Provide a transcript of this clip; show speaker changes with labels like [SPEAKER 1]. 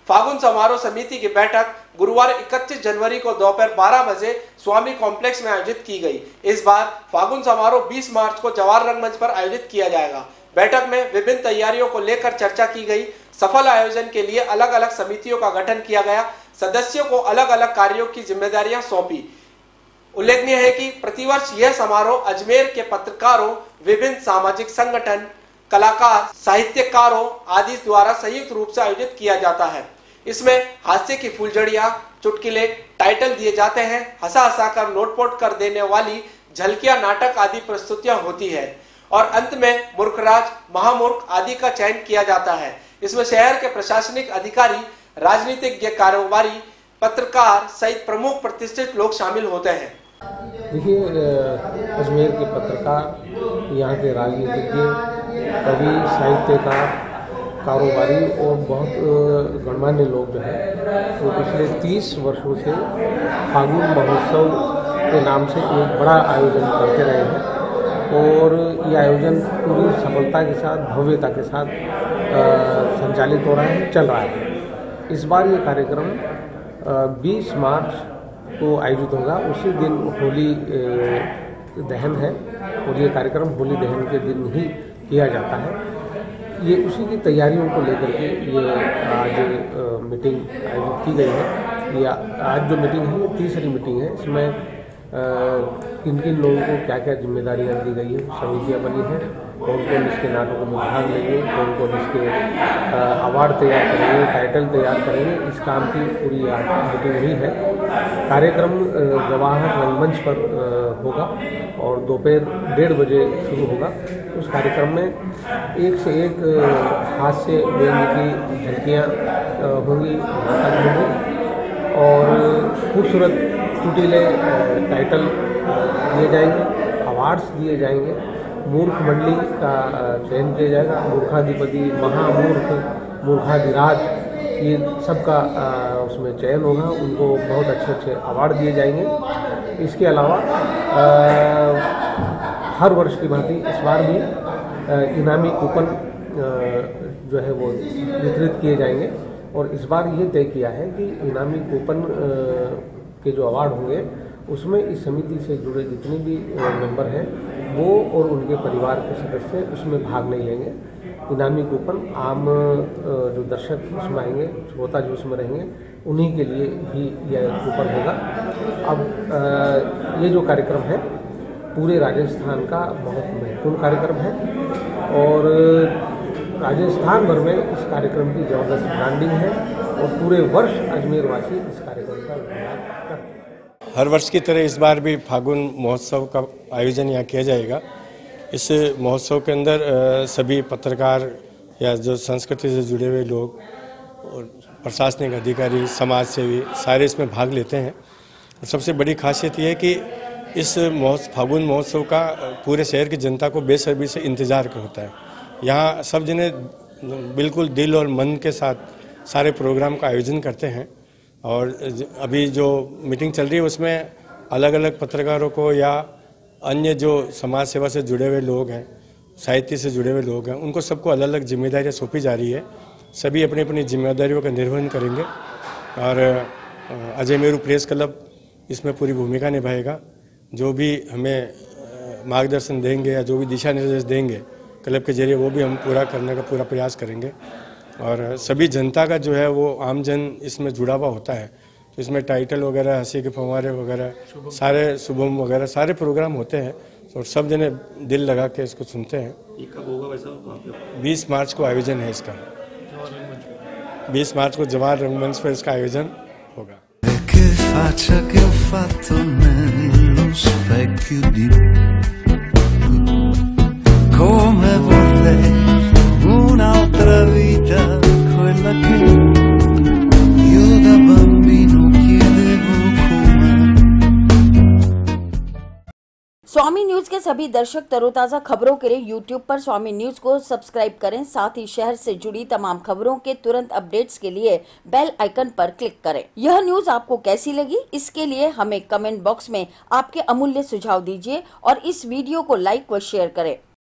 [SPEAKER 1] फागुन समारोह समिति की बैठक गुरुवार 31 जनवरी को दोपहर 12 बजे स्वामी कॉम्प्लेक्स में आयोजित की गई। इस बार फागुन समारोह 20 मार्च को जवाहर रंगमंच पर आयोजित किया जाएगा। बैठक में विभिन्न तैयारियों को लेकर चर्चा की गई। सफल आयोजन के लिए अलग अलग समितियों का गठन किया गया। सदस्यों को अलग अलग कार्यों की जिम्मेदारियां सौंपी। उल्लेखनीय है कि प्रतिवर्ष यह समारोह अजमेर के पत्रकारों, विभिन्न सामाजिक संगठन, कलाकार, साहित्यकारों आदि द्वारा संयुक्त रूप से आयोजित किया जाता है। इसमें हास्य की फुलझड़ियां, चुटकुले, टाइटल दिए जाते हैं। हंसा हंसा कर लोटपोट कर देने वाली झलकियां, नाटक आदि प्रस्तुतियां होती है और अंत में मूर्खराज, महामूर्ख आदि का चयन किया जाता है। इसमें शहर के प्रशासनिक अधिकारी, राजनीतिज्ञ, कारोबारी, पत्रकार सहित प्रमुख प्रतिष्ठित लोग शामिल होते हैं।
[SPEAKER 2] देखिए, अजमेर के पत्रकार, यहाँ के राजनीतिज्ञ, कवि, साहित्यकार, कारोबारी और बहुत गणमान्य लोग जो है वो पिछले 30 वर्षों से फागुन महोत्सव के नाम से एक बड़ा आयोजन करते रहे हैं और ये आयोजन पूरी सफलता के साथ, भव्यता के साथ संचालित हो रहा है, चल रहा है। इस बार ये कार्यक्रम 20 मार्च को आयोजित होगा। उसी दिन होली दहन है और ये कार्यक्रम होली दहन के दिन ही किया जाता है। ये उसी की तैयारियों को लेकर के ये आज मीटिंग आयोजित की गई है। ये आज जो मीटिंग है ये तीसरी मीटिंग है। इसमें किन किन लोगों को क्या क्या जिम्मेदारियां दी गई है, समितियां बनी हैं, कौन कौन इसके नाटकों में भाग लेंगे, कौन कौन इसके अवार्ड तैयार करेंगे, टाइटल तैयार करेंगे, इस काम की पूरी आज मीटिंग हुई है। कार्यक्रम जवाहर रंगमंच पर होगा और दोपहर 1:30 बजे शुरू होगा। उस कार्यक्रम में एक से एक हास्य व्यंग्य की झलकियाँ होंगी, नाटक होंगे और खूबसूरत चुटीले टाइटल दिए जाएंगे, अवार्ड्स दिए जाएंगे। मूर्ख मंडली का चयन किया जाएगा, मूर्खाधिपति, महामूर्ख, मूर्खाधिराज, ये सबका उसमें चयन होगा। उनको बहुत अच्छे अच्छे अवार्ड दिए जाएंगे। इसके अलावा हर वर्ष की भांति इस बार भी इनामी कूपन जो है वो वितरित किए जाएंगे और इस बार ये तय किया है कि इनामी कूपन के जो अवार्ड होंगे उसमें इस समिति से जुड़े जितने भी मेंबर हैं वो और उनके परिवार के सदस्य उसमें भाग नहीं लेंगे। इनामी कूपन आम जो दर्शक उसमें आएंगे, श्रोता जो उसमें रहेंगे, उन्हीं के लिए ही यह कूपन होगा। अब ये जो कार्यक्रम है पूरे राजस्थान का बहुत महत्वपूर्ण कार्यक्रम है और राजस्थान भर में इस कार्यक्रम की ज़बरदस्त ब्रांडिंग है और पूरे वर्ष अजमेर वासी इस कार्यक्रम का इंतजार करते हैं।
[SPEAKER 3] हर वर्ष की तरह इस बार भी फागुन महोत्सव का आयोजन यहाँ किया जाएगा। इस महोत्सव के अंदर सभी पत्रकार या जो संस्कृति से जुड़े हुए लोग और प्रशासनिक अधिकारी, समाज सेवी सारे इसमें भाग लेते हैं। और सबसे बड़ी खासियत ये है कि इस फागुन महोत्सव का पूरे शहर की जनता को बेसब्री से इंतज़ार होता है। यहाँ सब जने बिल्कुल दिल और मन के साथ सारे प्रोग्राम का आयोजन करते हैं और अभी जो मीटिंग चल रही है उसमें अलग अलग पत्रकारों को या अन्य जो समाज सेवा से जुड़े हुए लोग हैं, साहित्य से जुड़े हुए लोग हैं, उनको सबको अलग अलग जिम्मेदारियाँ सौंपी जा रही है। सभी अपनी अपनी जिम्मेदारियों का निर्वहन करेंगे और अजय मेरू प्रेस क्लब इसमें पूरी भूमिका निभाएगा। जो भी हमें मार्गदर्शन देंगे या जो भी दिशा निर्देश देंगे क्लब के जरिए वो भी हम पूरा करने का पूरा प्रयास करेंगे और सभी जनता का जो है वो आम जन इसमें जुड़ा हुआ होता है। तो इसमें टाइटल वगैरह, हंसी के फव्वारे वगैरह, सारे शुभम वगैरह सारे प्रोग्राम होते हैं और सब जने दिल लगा के इसको सुनते हैं।
[SPEAKER 4] ये कब होगा वैसा?
[SPEAKER 3] 20 मार्च को आयोजन है इसका। 20 मार्च को जवाहर रंगमंच पर इसका आयोजन होगा।
[SPEAKER 5] Come vorrei un'altra vita, quella che io da bambino chiedevo come।
[SPEAKER 6] Swami news के सभी दर्शक तरोताजा खबरों के लिए यूट्यूब पर स्वामी न्यूज को सब्सक्राइब करें। साथ ही शहर से जुड़ी तमाम खबरों के तुरंत अपडेट्स के लिए बेल आइकन पर क्लिक करें। यह न्यूज आपको कैसी लगी, इसके लिए हमें कमेंट बॉक्स में आपके अमूल्य सुझाव दीजिए और इस वीडियो को लाइक व शेयर करें।